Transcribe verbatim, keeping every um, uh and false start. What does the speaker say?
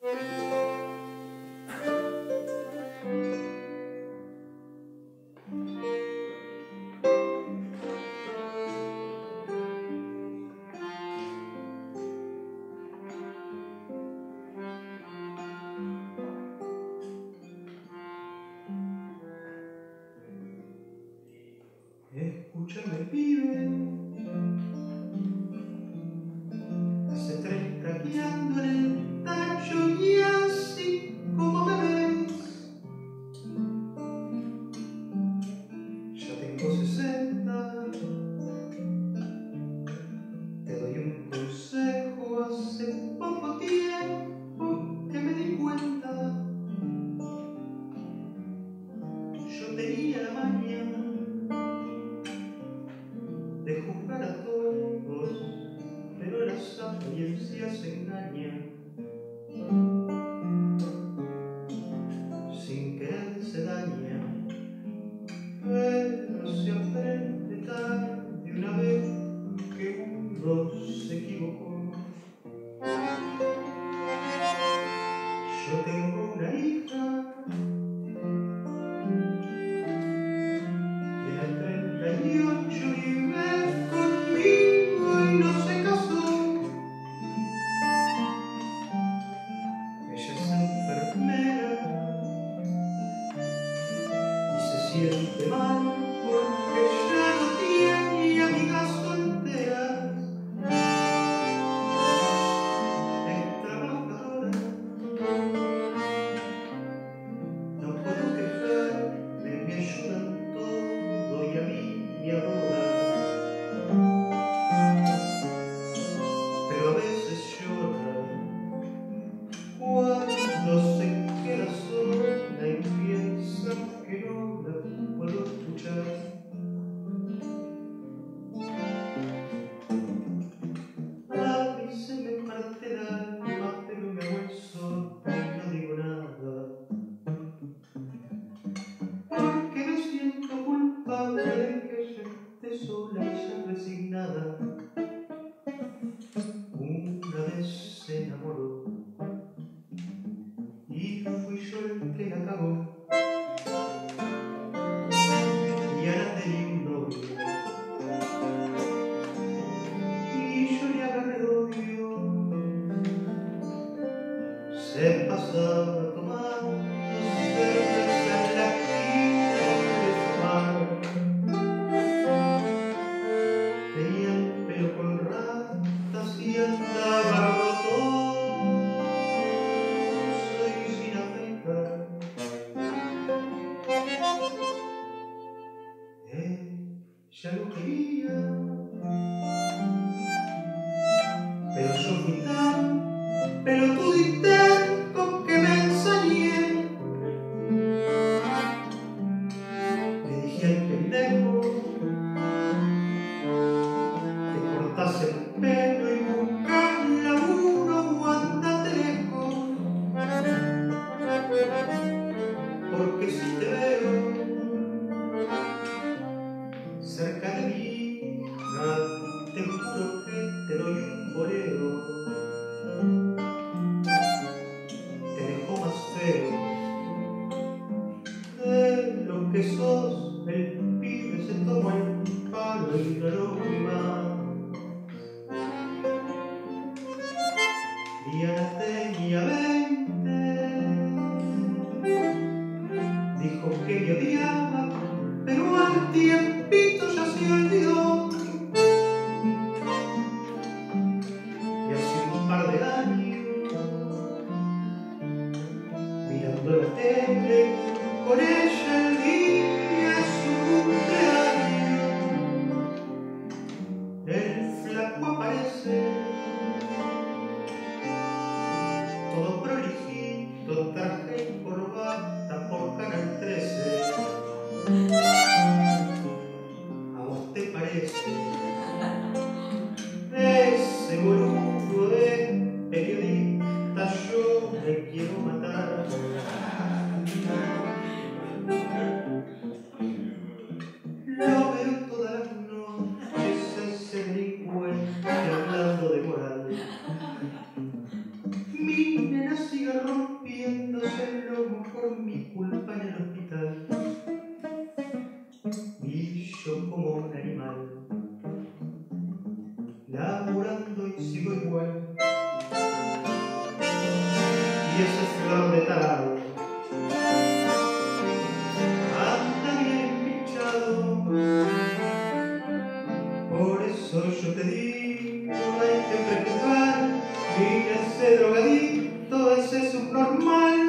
Escúchame, pibe, hace tres traqueando en el tacho y así como me ves, ya tengo sesenta, te doy un consejo, hace poco tiempo que me di cuenta, yo tenía la maña de juzgar a todos, pero las apariencias engañan. Sin querer se daña, pero se aprende tarde una vez que uno se equivocó. Yo tengo una hija de treinta y ocho y vive conmigo y no se casó. Ella es enfermera y se siente mal porque ya no tiene amigas solteras. Es trabajadora, no puedo quejarme, me ayudan todo y a mí me adora. Pero a veces llora cuando se queda sola y piensa que no la puedo escuchar. A mí se me parte el alma, pero me hago el sordo y no digo nada, porque me siento culpable de que ella esté sola y ya resignada. Una vez se enamoró y fui yo el que la cagó, y ahora tenía un novio y yo le agarré odio. Se pasaba tomando cerveza en la esquina de fumar, tenía el pelo con ratas y andaba roto y sin afeitar. Ella lo quería, pero yo fui tan pelotudo y terco que me ensañé. Le dije al pendejo que cortase el pelo y buscar laburo o andate lejos, porque si te veo cerca de mí, te juro que te doy un bolero. Te dejo más feo de lo que sos. El pibe se toma el palo y no lo vi más. Diana tenía veinte, dijo que me odiaba, pero al tiempito ya se olvidó. Y hace un par de años, mirando la tele con ella el día de su cumpleaños, el flaco aparece todo prolijito, traje y corbata por Canal trece. laburando y sigo igual. Y esa flor de tarado anda bien pinchado. Por eso yo te digo, hay que preocupar, y ese drogadicto, ese subnormal